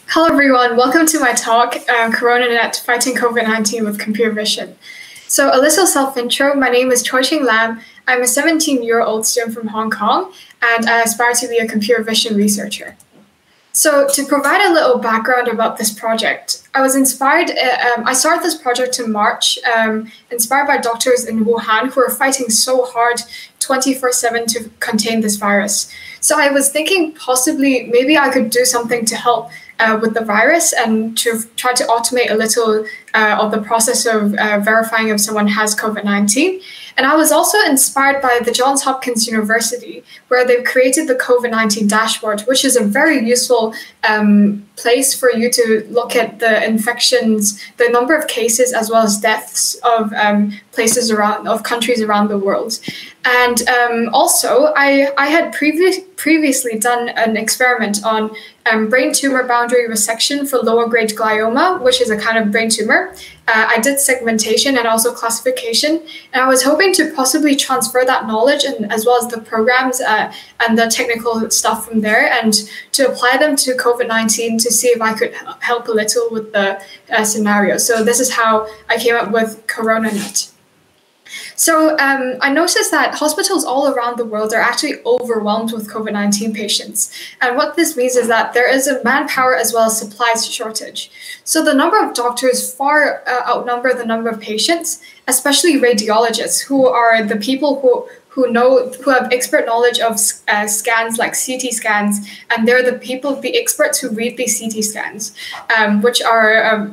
Hello everyone, welcome to my talk, CoronaNet, Fighting COVID-19 with Computer Vision. So a little self-intro, my name is Choi Ching Lam. I'm a 17-year-old student from Hong Kong, and I aspire to be a computer vision researcher. So to provide a little background about this project, I was inspired, I started this project in March, inspired by doctors in Wuhan who are fighting so hard 24/7 to contain this virus. So I was thinking possibly maybe I could do something to help with the virus and to try to automate a little of the process of verifying if someone has COVID-19. And I was also inspired by the Johns Hopkins University, where they've created the COVID-19 dashboard, which is a very useful place for you to look at the infections, the number of cases, as well as deaths of countries around the world. And also, I had previously done an experiment on brain tumor boundary resection for lower grade glioma, which is a kind of brain tumor. I did segmentation and also classification, and I was hoping to possibly transfer that knowledge and as well as the programs and the technical stuff from there, and to apply them to COVID-19 to see if I could help a little with the scenario. So this is how I came up with CoronaNet. So I noticed that hospitals all around the world are actually overwhelmed with COVID-19 patients. And what this means is that there is a manpower as well as supplies shortage. So the number of doctors far outnumber the number of patients, especially radiologists, who are the people who have expert knowledge of scans like CT scans, and they're the experts who read these CT scans, which are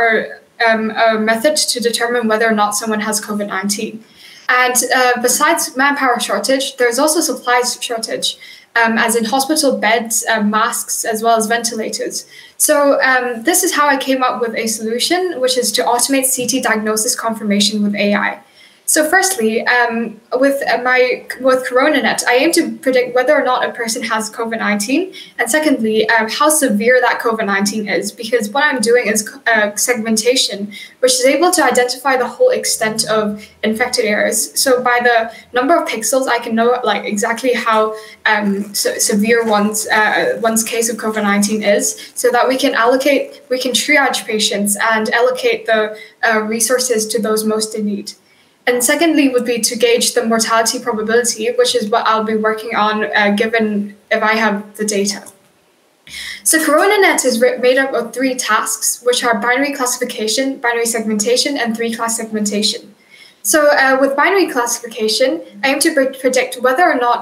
a method to determine whether or not someone has COVID-19. And besides manpower shortage, there's also supplies shortage, as in hospital beds, masks, as well as ventilators. So this is how I came up with a solution, which is to automate CT diagnosis confirmation with AI. So firstly, with CoronaNet, I aim to predict whether or not a person has COVID-19, and secondly, how severe that COVID-19 is, because what I'm doing is segmentation, which is able to identify the whole extent of infected areas. So by the number of pixels, I can know exactly how severe one's case of COVID-19 is, so that we can triage patients and allocate the resources to those most in need. And secondly would be to gauge the mortality probability, which is what I'll be working on given if I have the data. So CoronaNet is made up of 3 tasks, which are binary classification, binary segmentation, and 3-class segmentation. So with binary classification, I aim to predict whether or not,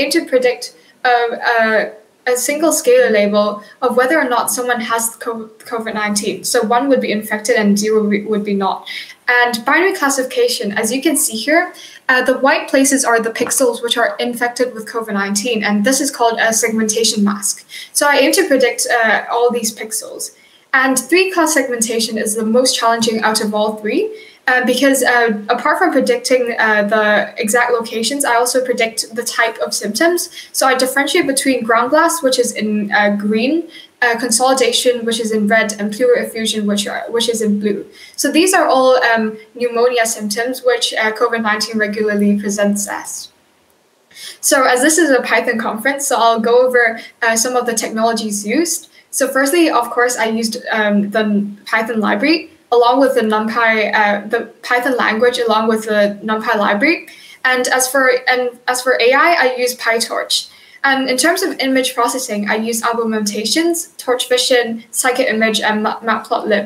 a single scalar label of whether or not someone has COVID-19. So 1 would be infected and 0 would be not. And binary classification, as you can see here, the white places are the pixels which are infected with COVID-19, and this is called a segmentation mask. So I aim to predict all these pixels. And 3-class segmentation is the most challenging out of all 3. Because apart from predicting the exact locations, I also predict the type of symptoms. So I differentiate between ground glass, which is in green, consolidation, which is in red, and pleural effusion, which is in blue. So these are all pneumonia symptoms, which COVID-19 regularly presents as. So as this is a Python conference, so I'll go over some of the technologies used. So firstly, of course, I used the Python library, along with the NumPy, the Python language, along with the NumPy library. And as for AI, I use PyTorch. And in terms of image processing, I use annotations, Torch Vision, Scikit-image, and Matplotlib.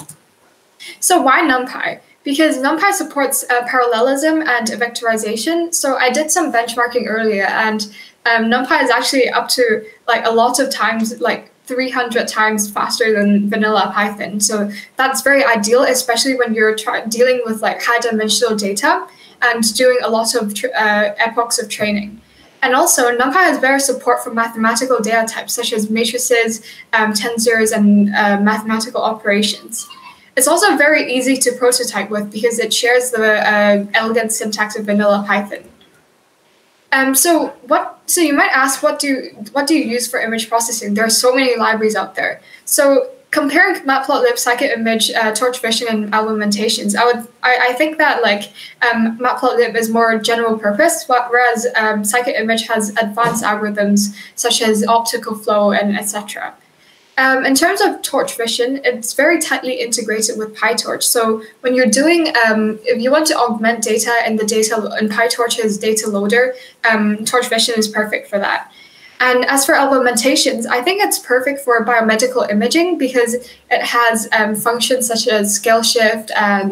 So why NumPy? Because NumPy supports parallelism and vectorization. So I did some benchmarking earlier, and NumPy is actually up to a lot of times, 300 times faster than vanilla Python. So that's very ideal, especially when you're dealing with high-dimensional data and doing a lot of epochs of training. And also, NumPy has better support for mathematical data types, such as matrices, tensors, and mathematical operations. It's also very easy to prototype with because it shares the elegant syntax of vanilla Python. So you might ask, what do you use for image processing? There are so many libraries out there. So comparing Matplotlib, Scikit-image, Torch Vision, and Augmentations, I think that Matplotlib is more general purpose, whereas Scikit-image has advanced algorithms such as optical flow and etc. In terms of torch vision, it's very tightly integrated with PyTorch. So when you're doing, if you want to augment data in PyTorch's data loader, torch vision is perfect for that. And as for augmentations, I think it's perfect for biomedical imaging because it has functions such as scale shift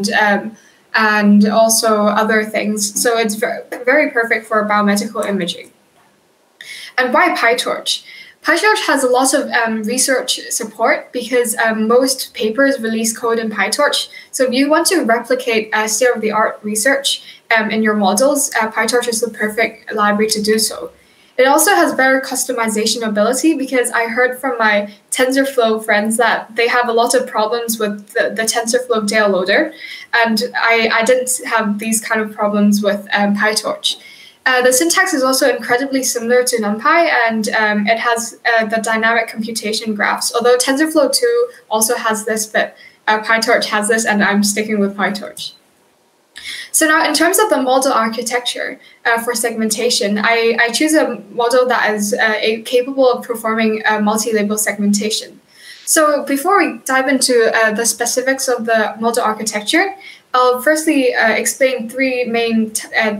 and also other things. So it's very perfect for biomedical imaging. And why PyTorch? PyTorch has a lot of research support because most papers release code in PyTorch. So if you want to replicate state-of-the-art research in your models, PyTorch is the perfect library to do so. It also has better customization ability because I heard from my TensorFlow friends that they have a lot of problems with the TensorFlow data loader, and I didn't have these kind of problems with PyTorch. The syntax is also incredibly similar to NumPy, and it has the dynamic computation graphs, although TensorFlow 2 also has this, but PyTorch has this, and I'm sticking with PyTorch. So now in terms of the model architecture for segmentation, I choose a model that is capable of performing multi-label segmentation. So before we dive into the specifics of the model architecture, I'll firstly explain three main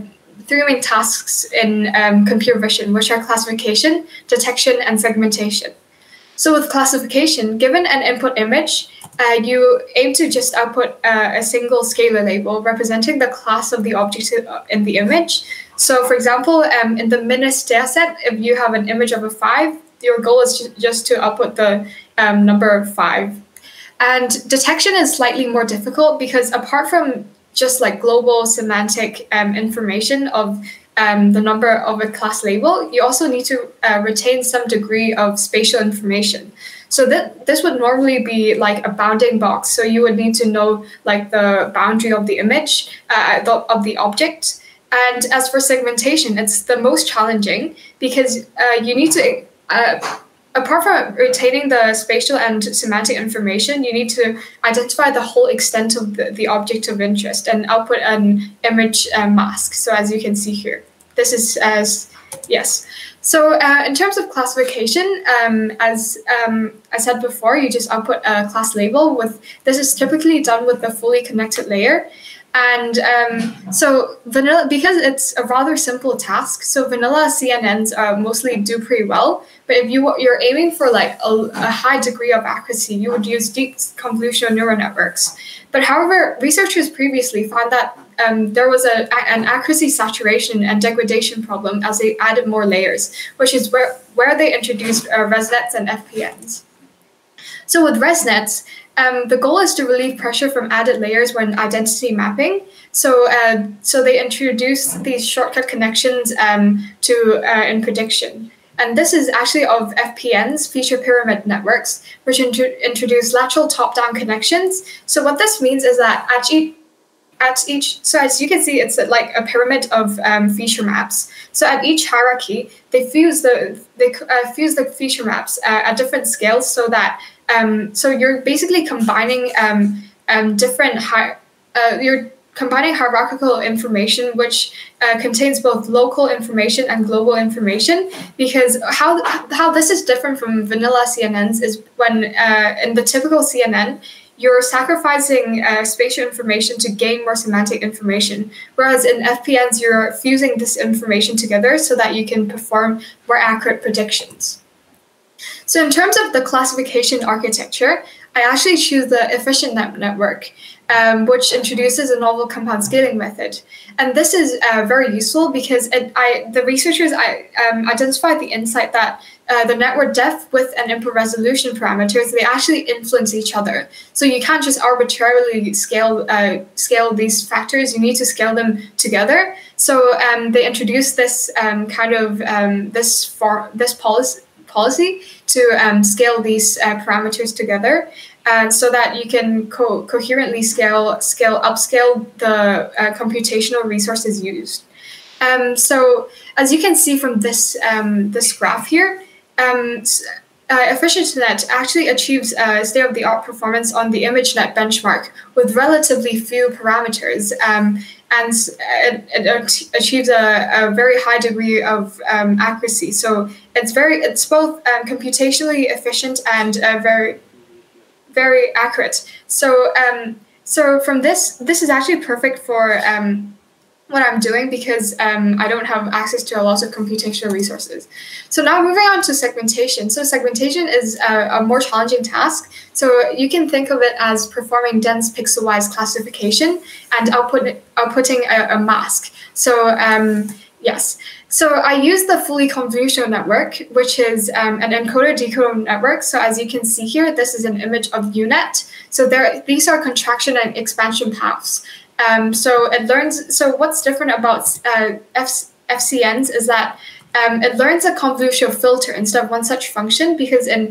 tasks in computer vision, which are classification, detection, and segmentation. So with classification, given an input image, you aim to just output a single scalar label representing the class of the object in the image. So for example, in the Minis dataset, if you have an image of a 5, your goal is just to output the number 5. And detection is slightly more difficult because apart from just like global semantic information of the number of a class label, you also need to retain some degree of spatial information. So this would normally be like a bounding box. So you would need to know like the boundary of the image, of the object. And as for segmentation, it's the most challenging because you need to, apart from retaining the spatial and semantic information, you need to identify the whole extent of the object of interest and output an image mask. So as you can see here, this is yes. So in terms of classification, as I said before, you just output a class label. This is typically done with the fully connected layer. And so vanilla, because it's a rather simple task, so vanilla CNNs mostly do pretty well. But if you're aiming for like a high degree of accuracy, you would use deep convolutional neural networks. But however, researchers previously found that there was an accuracy saturation and degradation problem as they added more layers, which is where they introduced ResNets and FPNs. So with ResNets, the goal is to relieve pressure from added layers when identity mapping. So they introduce these shortcut connections in prediction. And this is actually of FPNs, feature pyramid networks, which introduce lateral top-down connections. So what this means is that so as you can see, it's like a pyramid of feature maps. So at each hierarchy, they fuse the feature maps at different scales, so that so you're basically combining you're combining hierarchical information, which contains both local information and global information. Because how this is different from vanilla CNNs is when in the typical CNN, you're sacrificing spatial information to gain more semantic information, whereas in FPNs, you're fusing this information together so that you can perform more accurate predictions. So in terms of the classification architecture, I actually choose the EfficientNet network, which introduces a novel compound scaling method. And this is very useful because the researchers identified the insight that the network depth, width, and input resolution parameters, they actually influence each other. So you can't just arbitrarily scale these factors. You need to scale them together. So they introduced this policy to scale these parameters together, so that you can coherently upscale the computational resources used. So as you can see from this graph here, EfficientNet actually achieves state-of-the-art performance on the ImageNet benchmark with relatively few parameters. and it achieves a very high degree of accuracy. So it's both computationally efficient and very, very accurate. So from this is actually perfect for what I'm doing because I don't have access to a lot of computational resources. So now moving on to segmentation. So segmentation is a more challenging task. So you can think of it as performing dense pixel-wise classification and outputting a mask. So yes. So I use the Fully Convolutional network, which is an encoder-decoder network. So as you can see here, this is an image of UNet. So these are contraction and expansion paths. So it learns. So what's different about FCNs is that it learns a convolutional filter instead of one such function, because in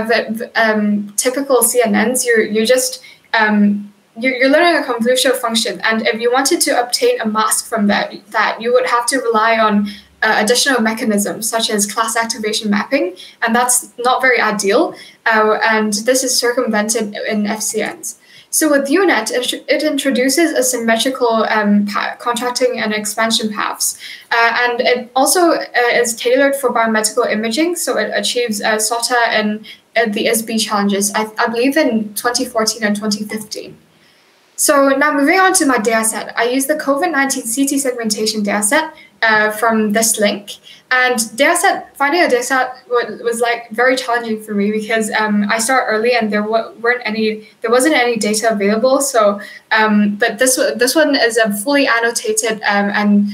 typical CNNs, you're just you're learning a convolutional function, and if you wanted to obtain a mask from that you would have to rely on additional mechanisms such as class activation mapping, and that's not very ideal. And this is circumvented in FCNs. So with UNet, it introduces a symmetrical contracting and expansion paths. And it also is tailored for biometrical imaging, so it achieves SOTA and the ISB challenges, I believe in 2014 and 2015. So now moving on to my dataset, I use the COVID-19 CT segmentation dataset from this link. And finding a dataset was like very challenging for me because I started early and there wasn't any data available. So, but this one is a fully annotated and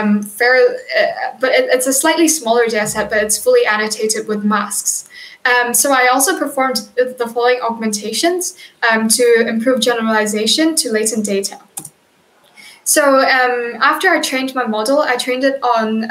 but it's a slightly smaller dataset, but it's fully annotated with masks. So I also performed the following augmentations to improve generalization to latent data. So after I trained my model, I trained it on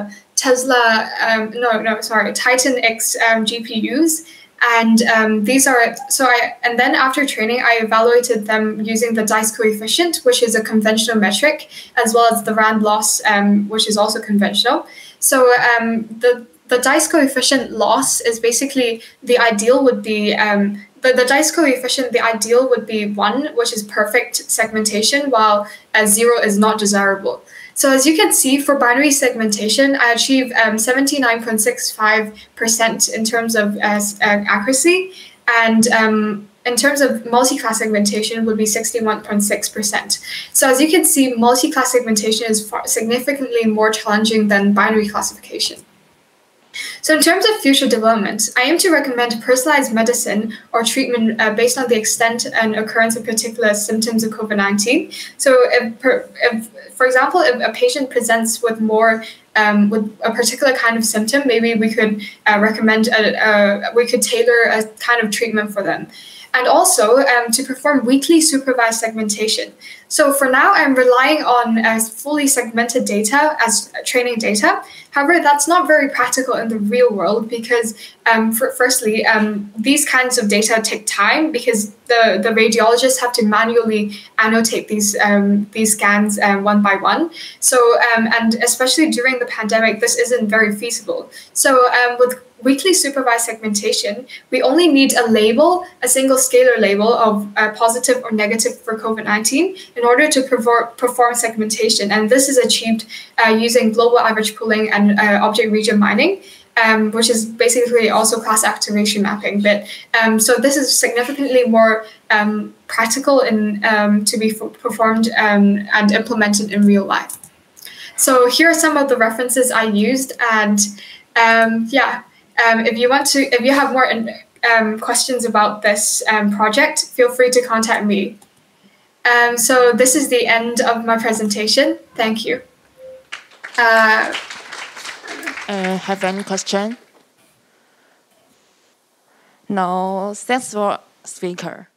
Titan X GPUs, and these are and then after training, I evaluated them using the dice coefficient, which is a conventional metric, as well as the rand loss, which is also conventional. So the dice coefficient loss is basically the ideal would be the dice coefficient, the ideal would be 1, which is perfect segmentation, while 0 is not desirable. So as you can see, for binary segmentation, I achieve 79.65% in terms of accuracy, and in terms of multi-class segmentation would be 61.6%. So as you can see, multi-class segmentation is significantly more challenging than binary classification. So in terms of future development, I aim to recommend personalized medicine or treatment based on the extent and occurrence of particular symptoms of COVID-19. So if, for example, if a patient presents with with a particular kind of symptom, maybe we could recommend, we could tailor a kind of treatment for them. And also to perform weakly supervised segmentation. So for now, I'm relying on fully segmented data as training data. However, that's not very practical in the real world because, firstly, these kinds of data take time because the radiologists have to manually annotate these scans one by one. So, and especially during the pandemic, this isn't very feasible. So with weakly supervised segmentation, we only need a label, a single scalar label of positive or negative for COVID-19 in order to perform segmentation. And this is achieved using global average pooling and object region mining, which is basically also class activation mapping. But so this is significantly more practical to be performed and implemented in real life. So here are some of the references I used, and if you have more questions about this project, feel free to contact me. So this is the end of my presentation. Thank you. Have any question? No, thanks for speaker.